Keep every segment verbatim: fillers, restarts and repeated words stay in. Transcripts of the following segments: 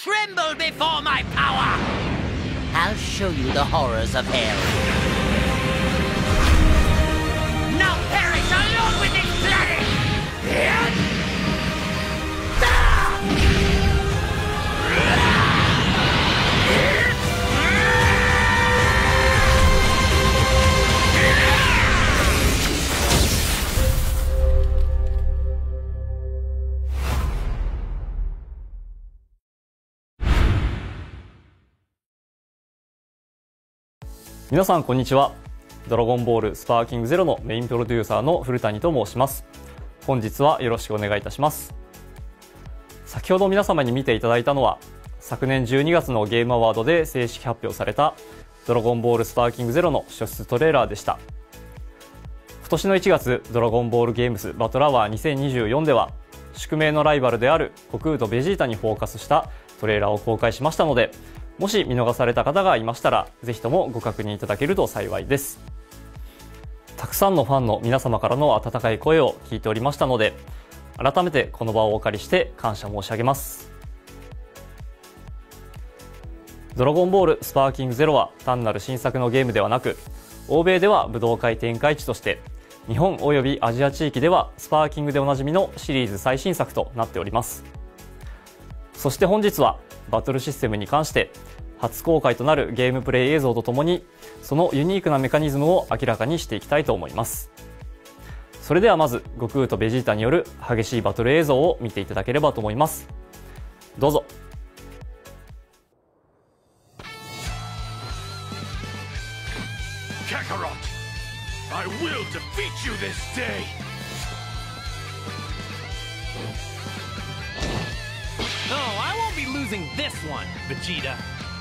tremble before my power! I'll show you the horrors of hell. Now perish along with this planet! 皆さんこんにちは。ドラゴンボールスパーキングゼロのメインプロデューサーの古谷と申します。本日はよろしくお願いいたします。先ほど皆様に見ていただいたのは、昨年じゅうにがつのゲームアワードで正式発表されたドラゴンボールスパーキングゼロの初出トレーラーでした。今年のいちがつ、ドラゴンボールゲームスバトルアワーにせんにじゅうよんでは、宿命のライバルである悟空とベジータにフォーカスしたトレーラーを公開しましたので、もし見逃された方がいましたら、ぜひともご確認いただけると幸いです。たくさんのファンの皆様からの温かい声を聞いておりましたので、改めてこの場をお借りして感謝申し上げます。ドラゴンボールスパーキングゼロは単なる新作のゲームではなく、欧米では武道会展開地として、日本およびアジア地域ではスパーキングでおなじみのシリーズ最新作となっております。そして本日はバトルシステムに関して初公開となるゲームプレイ映像とともに、そのユニークなメカニズムを明らかにしていきたいと思います。それではまず悟空とベジータによる激しいバトル映像を見ていただければと思います。どうぞ。 カカロット、I will defeat you this day. No, I won't be losing this one, Vegeta.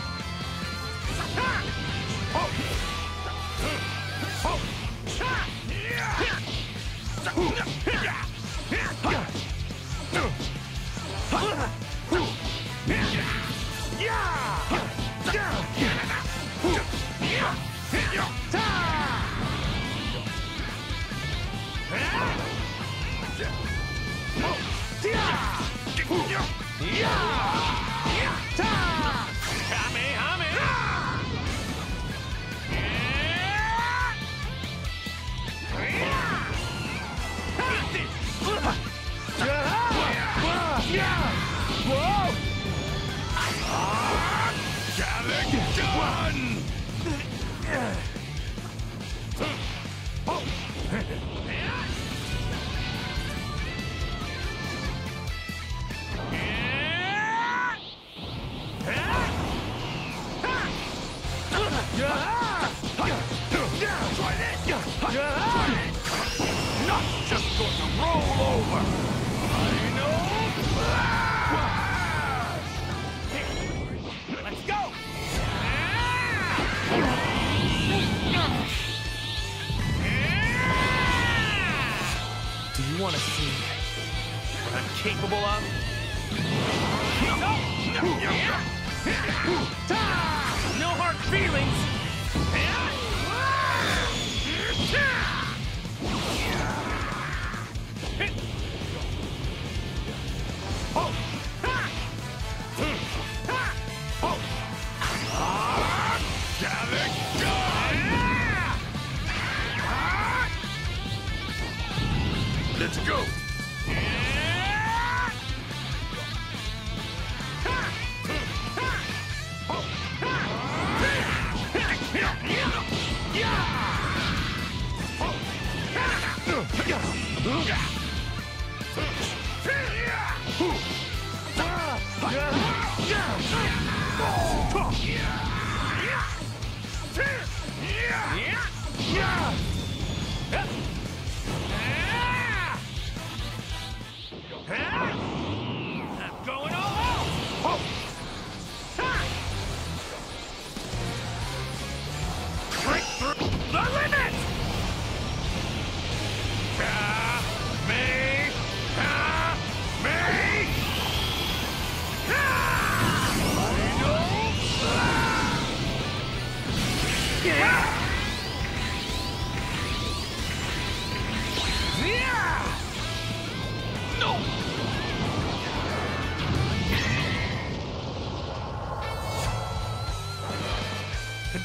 Not just going to roll over. I know. Let's go. Do you want to see what I'm capable of? No hard feelings. Let's go. I'm going all out. Break through the limit. Ah, me, ah, me. Ah, I know. Ah. Yeah.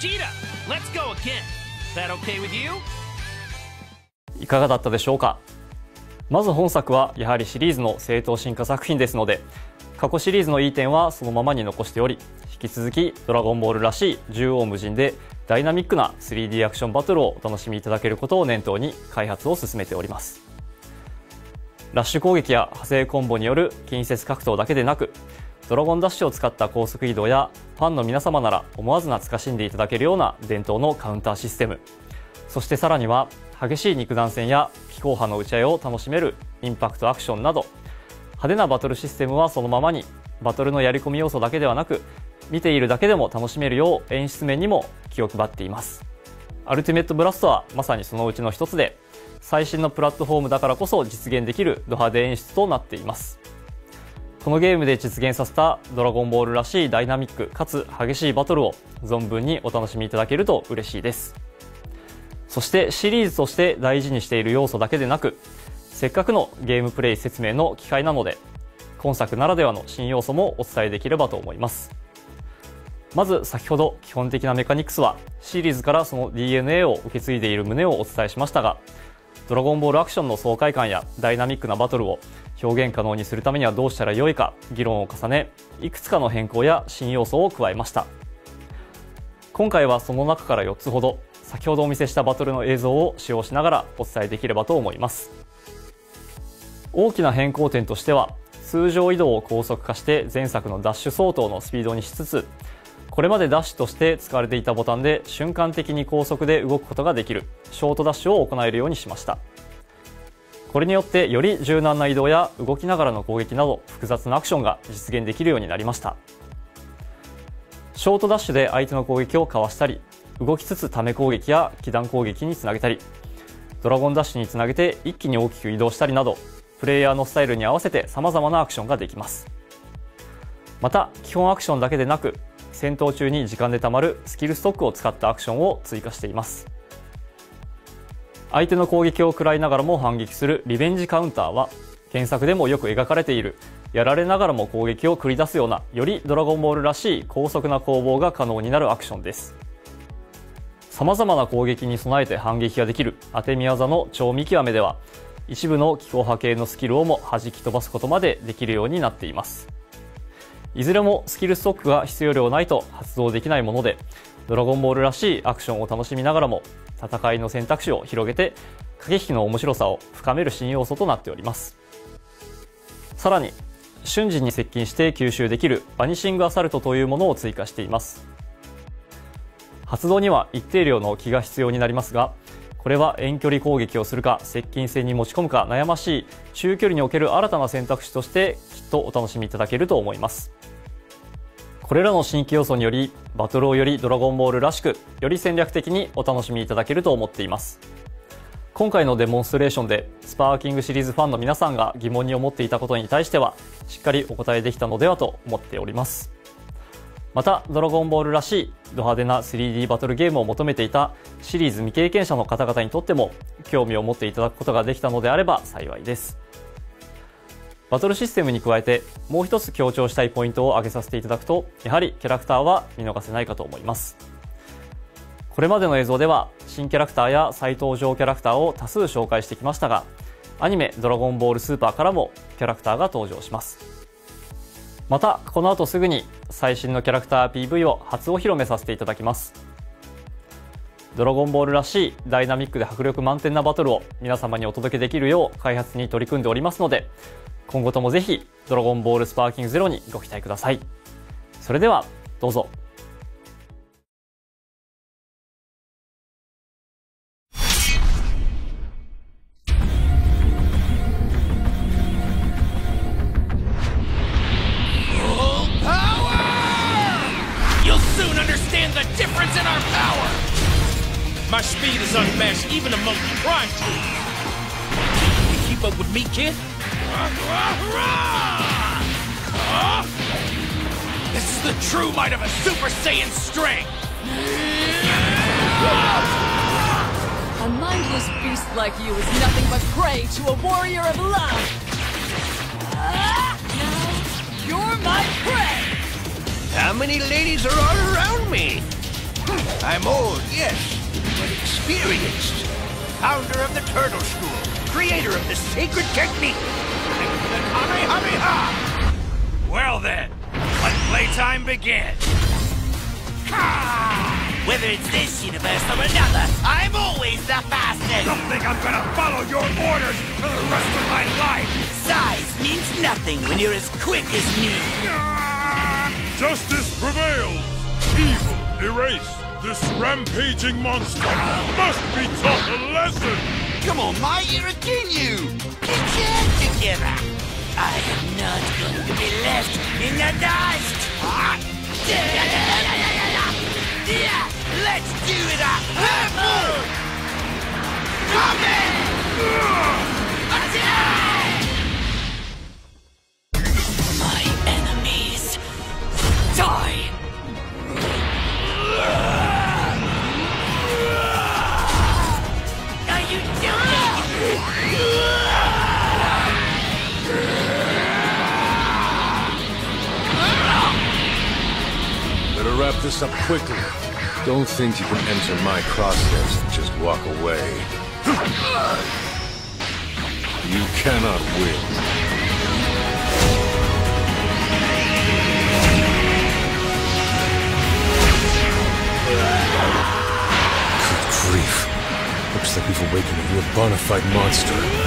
Vegeta, let's go again. That okay with you? いかがだったでしょうか。まず本作はやはりシリーズの正当進化作品ですので、過去シリーズのいい点はそのままに残しており、引き続きドラゴンボールらしい縦横無尽でダイナミックな スリーディー アクションバトルをお楽しみいただけることを念頭に開発を進めております。ラッシュ攻撃や派生コンボによる近接格闘だけでなく、ドラゴンダッシュを使った高速移動やファンの皆様なら思わず懐かしんでいただけるような伝統のカウンターシステム、そしてさらには激しい肉弾戦や気候派の打ち合いを楽しめるインパクトアクションなど、派手なバトルシステムはそのままに、バトルのやり込み要素だけではなく、見ているだけでも楽しめるよう演出面にも気を配っています。アルティメットブラストはまさにそのうちの一つで、最新のプラットフォームだからこそ実現できるド派手演出となっています。このゲームで実現させたドラゴンボールらしいダイナミックかつ激しいバトルを存分にお楽しみいただけると嬉しいです。そしてシリーズとして大事にしている要素だけでなく、せっかくのゲームプレイ説明の機会なので、今作ならではの新要素もお伝えできればと思います。まず先ほど基本的なメカニクスはシリーズからその ディーエヌエー を受け継いでいる旨をお伝えしましたが、ドラゴンボールアクションの爽快感やダイナミックなバトルを表現可能にするためにはどうしたらよいか議論を重ね、いくつかの変更や新要素を加えました。今回はその中からよっつほど先ほどお見せしたバトルの映像を使用しながらお伝えできればと思います。大きな変更点としては、通常移動を高速化して前作のダッシュ相当のスピードにしつつ、これまでダッシュとして使われていたボタンで瞬間的に高速で動くことができるショートダッシュを行えるようにしました。これによってより柔軟な移動や動きながらの攻撃など複雑なアクションが実現できるようになりました。ショートダッシュで相手の攻撃をかわしたり、動きつつため攻撃や気弾攻撃につなげたり、ドラゴンダッシュにつなげて一気に大きく移動したりなど、プレイヤーのスタイルに合わせて様々なアクションができます。また基本アクションだけでなく、戦闘中に時間でたまるスキルストックを使ったアクションを追加しています。相手の攻撃を食らいながらも反撃するリベンジカウンターは、原作でもよく描かれているやられながらも攻撃を繰り出すような、よりドラゴンボールらしい高速な攻防が可能になるアクションです。様々な攻撃に備えて反撃ができる当て宮技の超見極めでは、一部の気候派系のスキルをも弾き飛ばすことまでできるようになっています。いずれもスキルストックが必要量ないと発動できないもので、ドラゴンボールらしいアクションを楽しみながらも戦いの選択肢を広げて駆け引きの面白さを深める新要素となっております。さらに瞬時に接近して吸収できるバニシングアサルトというものを追加しています。発動には一定量の気が必要になりますが、これは遠距離攻撃をするか接近戦に持ち込むか悩ましい中距離における新たな選択肢としてきっとお楽しみいただけると思います。これらの新規要素によりバトルをよりドラゴンボールらしく、より戦略的にお楽しみいただけると思っています。今回のデモンストレーションでスパーキングシリーズファンの皆さんが疑問に思っていたことに対してはしっかりお答えできたのではと思っております。またドラゴンボールらしいド派手な スリーディー バトルゲームを求めていたシリーズ未経験者の方々にとっても興味を持っていただくことができたのであれば幸いです。バトルシステムに加えてもう一つ強調したいポイントを挙げさせていただくと、やはりキャラクターは見逃せないかと思います。これまでの映像では新キャラクターや再登場キャラクターを多数紹介してきましたが、アニメドラゴンボールスーパーからもキャラクターが登場します。またこの後すぐに最新のキャラクター ピーブイ を初お披露目させていただきます。ドラゴンボールらしいダイナミックで迫力満点なバトルを皆様にお届けできるよう開発に取り組んでおりますので、今後ともぜひドラゴンボールスパーキングゼロにご期待ください。それではどうぞ。 My speed is unmatched even among the prime team. You keep up with me, kid? This is the true might of a Super Saiyan strength! A mindless beast like you is nothing but prey to a warrior of love! Now, you're my prey! How many ladies are all around me? I'm old, yes, but experienced. Founder of the Turtle School, creator of the sacred technique, and the Kamehameha! Well then, let playtime begin. Whether it's this universe or another, I'm always the fastest! Don't think I'm gonna follow your orders for the rest of my life! Size means nothing when you're as quick as me! Justice prevails! Evil erased! This rampaging monster must be taught a lesson! Come on, mate, you're a Ginyu! Get your head together! I am not going to be left in the dust! Yeah, let's do it up! Come in! My enemies die! Are you joking? Better wrap this up quickly. Don't think you can enter my crosshairs and just walk away. You cannot win. Good grief. Looks like we've awakened a real bona fide monster.